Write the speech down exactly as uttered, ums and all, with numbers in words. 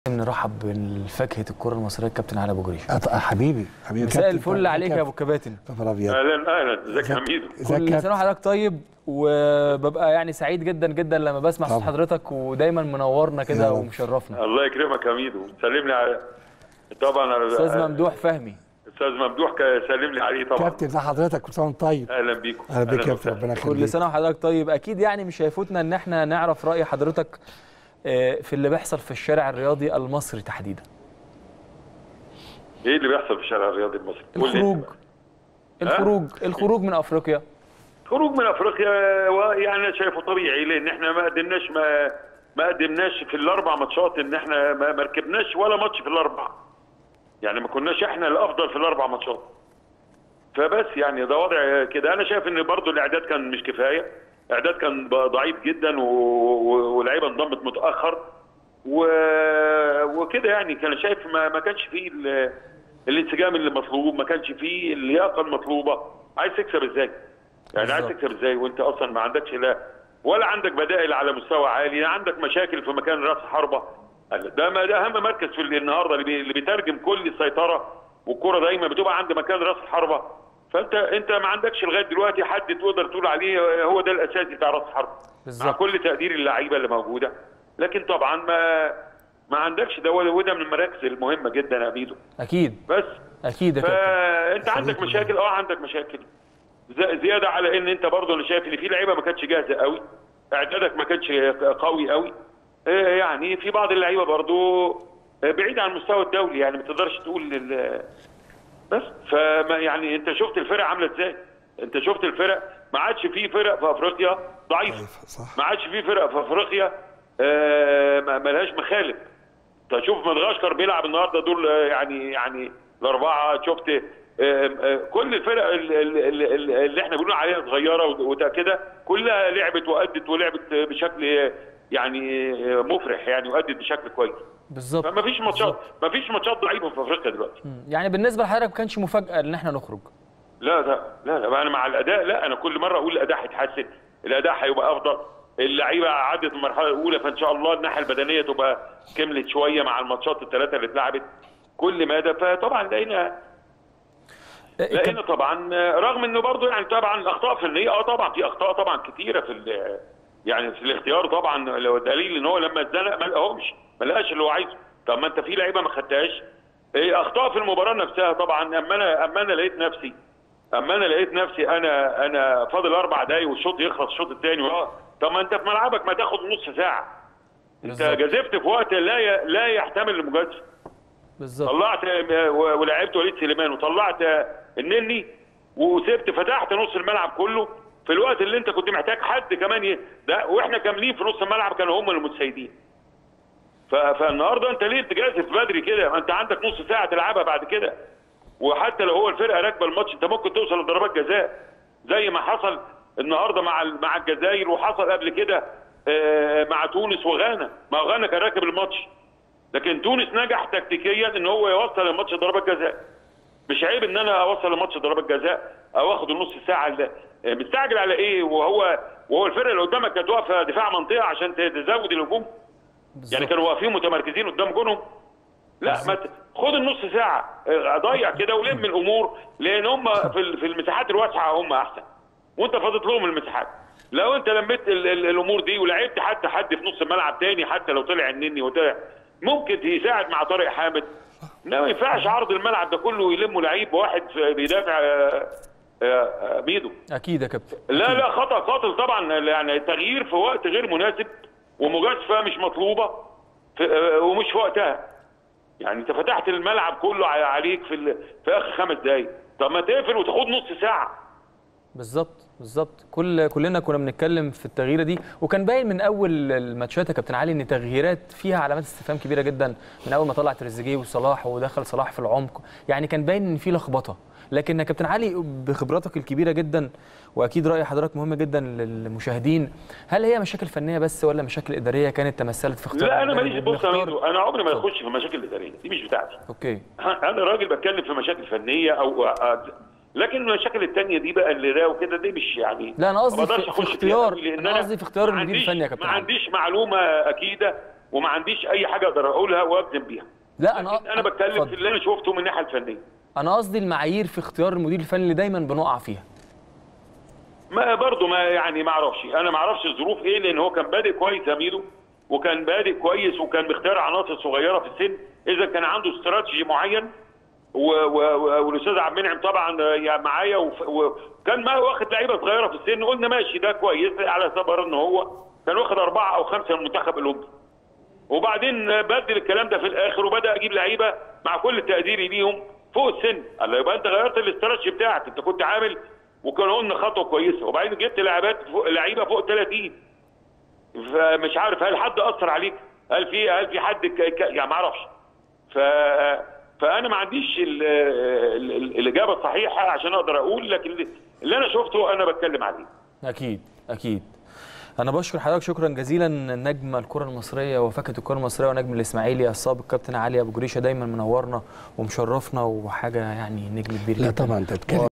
نرحب بفاكهه الكره المصريه الكابتن علي ابو جريشه. حبيبي حبيبي مساء الفل عليك يا ابو كباتن. اهلا اهلا، ازيك يا حميد؟ كل سنه وحضرتك طيب، وببقى يعني سعيد جدا جدا لما بسمع صوت حضرتك، ودايما منورنا كده ومشرفنا. الله يكرمك يا حميد، وسلم لي على طبعا على استاذ ممدوح فهمي. استاذ ممدوح سلم لي عليه طبعا. كابتن ده حضرتك كل سنه طيب. اهلا بيكم. اهلا بيك يا كابتن، ربنا يخليك. كل سنه وحضرتك طيب. اكيد يعني مش هيفوتنا ان احنا نعرف راي حضرتك في اللي بيحصل في الشارع الرياضي المصري تحديدا. ايه اللي بيحصل في الشارع الرياضي المصري؟ الخروج الخروج الخروج من افريقيا. خروج من افريقيا يعني انا شايفه طبيعي، لان احنا ما قدمناش ما ما قدمناش في الاربع ماتشات، ان احنا ما ركبناش ولا ماتش في الاربع. يعني ما كناش احنا الافضل في الاربع ماتشات. فبس يعني ده وضع كده. انا شايف ان برضو الاعداد كان مش كفايه، الاعداد كان ضعيف جدا، واللعيبه انضمت متاخر وكده. يعني كان شايف ما, ما كانش فيه الانسجام اللي مطلوب، ما كانش فيه اللياقه المطلوبه. عايز تكسب ازاي؟ يعني عايز تكسب ازاي وانت اصلا ما عندكش لا ولا عندك بدائل على مستوى عالي، عندك مشاكل في مكان راس حربه. ده ده اهم مركز في النهارده اللي بيترجم كل السيطره، والكره دايما بتبقى عند مكان راس الحربه. فانت انت ما عندكش لغايه دلوقتي حد تقدر تقول عليه هو ده الاساسي بتاع راس الحربه، مع كل تقدير اللعيبه اللي موجوده. لكن طبعا ما ما عندكش ده، وده من المراكز المهمه جدا يا بيدو. اكيد بس اكيد يا كابتن. فانت عندك مشاكل، اه عندك مشاكل زياده على ان انت برضه انا شايف ان في لعيبه ما كانتش جاهزه قوي، اعدادك ما كانش قوي قوي. يعني في بعض اللعيبه برضه بعيد عن المستوى الدولي، يعني ما تقدرش تقول بس. فما يعني انت شفت الفرق عامله ازاي؟ انت شفت الفرق، ما عادش في فرق في افريقيا ضعيفه، ما عادش في فرق في افريقيا آه ما لهاش مخالف. انت شوف مدغشقر بيلعب النهارده دول يعني يعني الاربعه. شفت آه آه كل الفرق اللي, اللي احنا بنقول عليها صغيره وكده كلها لعبت وادت ولعبت بشكل يعني مفرح يعني، وادت بشكل كويس. بالظبط. فما فيش ماتشات ما فيش ماتشات ضعيفه في افريقيا دلوقتي. يعني بالنسبه لحضرتك ما كانش مفاجاه ان احنا نخرج؟ لا لا لا لا، انا مع الاداء. لا انا كل مره اقول الاداء هيتحسن، الاداء هيبقى افضل، اللعيبه عدت المرحله الاولى، فان شاء الله الناحيه البدنيه تبقى كملت شويه مع الماتشات الثلاثه اللي اتلعبت كل مدى. فطبعا لقينا لقينا طبعا رغم انه برضه يعني طبعا اخطاء فنيه، اه طبعا في اخطاء طبعا كتيره في يعني في الاختيار. طبعا لو دليل ان هو لما اتزنق ما لقاهمش، ما لقاش اللي هو عايزه. طب ما انت في لعيبه ما خدتهاش. ايه اخطاء في المباراه نفسها طبعا. اما انا اما انا لقيت نفسي اما انا لقيت نفسي انا انا فاضل اربع دقايق والشوط يخلص الشوط الثاني. اه طب ما انت في ملعبك ما تاخد نص ساعه. انت جازفت في وقت لا ي... لا يحتمل المجازفه. بالظبط. طلعت ولعبت وليد سليمان وطلعت النني وسبت فتحت نص الملعب كله في الوقت اللي انت كنت محتاج حد كمان ي... ده واحنا كاملين في نص الملعب كانوا هم المتسيدين. ف... فالنهارده انت ليه بتجازف بدري كده؟ ما انت عندك نص ساعه تلعبها بعد كده، وحتى لو هو الفرقه راكبه الماتش انت ممكن توصل لضربات جزاء زي ما حصل النهارده مع مع الجزائر، وحصل قبل كده مع تونس وغانا. ما غانا كان راكب الماتش، لكن تونس نجح تكتيكيا ان هو يوصل الماتش ضربات جزاء. مش عيب ان انا اوصل الماتش ضربات جزاء او اخد النص ساعه اللي مستعجل على ايه؟ وهو وهو الفرقه اللي قدامك كانت واقفه دفاع منطقه عشان تزود الهجوم. يعني كانوا واقفين متمركزين قدام جونهم. لا ما خد النص ساعه ضيع كده ولم الامور، لان هم في في المساحات الواسعه هم احسن، وانت فاضت لهم المساحات. لو انت لميت الامور دي ولعبت حتى حد في نص الملعب تاني، حتى لو طلع النني وطلع ممكن يساعد مع طارق حامد. لا ما ينفعش عرض الملعب ده كله يلمه لعيب واحد بيدافع بيده. اكيد يا كابتن. لا لا خطا قاتل طبعا، يعني تغيير في وقت غير مناسب ومجازفه مش مطلوبه ومش في وقتها. يعني انت فتحت الملعب كله عليك في في اخر خمس دقايق. طب ما تقفل وتاخد نص ساعه. بالظبط بالظبط. كل كلنا كنا بنتكلم في التغييره دي، وكان باين من اول الماتشات يا كابتن علي ان تغييرات فيها علامات استفهام كبيره جدا. من اول ما طلع تريزيجيه وصلاح ودخل صلاح في العمق، يعني كان باين ان في لخبطه. لكن يا كابتن علي بخبراتك الكبيره جدا، واكيد راي حضرتك مهم جدا للمشاهدين، هل هي مشاكل فنيه بس ولا مشاكل اداريه كانت تمثلت في اختيار؟ لا انا ماليش. بص يا ميدو، انا عمري ما اخش في مشاكل اداريه، دي مش بتاعتي. اوكي. انا راجل بتكلم في مشاكل فنيه او لكن المشاكل الثانيه دي بقى اللي ده وكده دي مش يعني. لا انا قصدي في, في اختيار، انا قصدي في اختيار المدير الفني يا كابتن. ما عنديش معلومه اكيده وما عنديش اي حاجه اقدر اقولها واجزم بيها. لا انا انا بتكلم فضل. في اللي انا شفته من الناحيه الفنيه. انا قصدي المعايير في اختيار المدير الفني اللي دايما بنقع فيها. ما برضه ما يعني ما اعرفش، انا ما اعرفش الظروف ايه، لان هو كان بادئ كويس يا ميدو، وكان بادئ كويس وكان بيختار عناصر صغيره في السن، اذا كان عنده استراتيجي معين والاستاذ عبد المنعم طبعا يعني معايا، وكان ما واخد لعيبه صغيره في السن، قلنا ماشي ده كويس على اعتبار ان هو كان واخد اربعه او خمسه من المنتخب الاولمبي. وبعدين بدل الكلام ده في الاخر وبدا اجيب لعيبه مع كل تقديري ليهم فوق السن، قال له يبقى انت غيرت الاستراتيجي بتاعك، انت كنت عامل وكانوا قلنا خطوه كويسه، وبعدين جبت لعيبات فوق لعيبه فوق ثلاثين. فمش عارف هل حد اثر عليك؟ هل في هل في حد ك... ك... يعني ما اعرفش. ف فانا ما عنديش ال... ال... الاجابه الصحيحه عشان اقدر اقول، لكن اللي انا شفته انا بتكلم عليه. اكيد اكيد. انا بشكر حضرتك شكرا جزيلا، نجم الكره المصريه وفكره الكره المصريه ونجم الاسماعيلي السابق كابتن علي ابو جريشه، دايما منورنا ومشرفنا وحاجه يعني نجم كبير. لا طبعا انت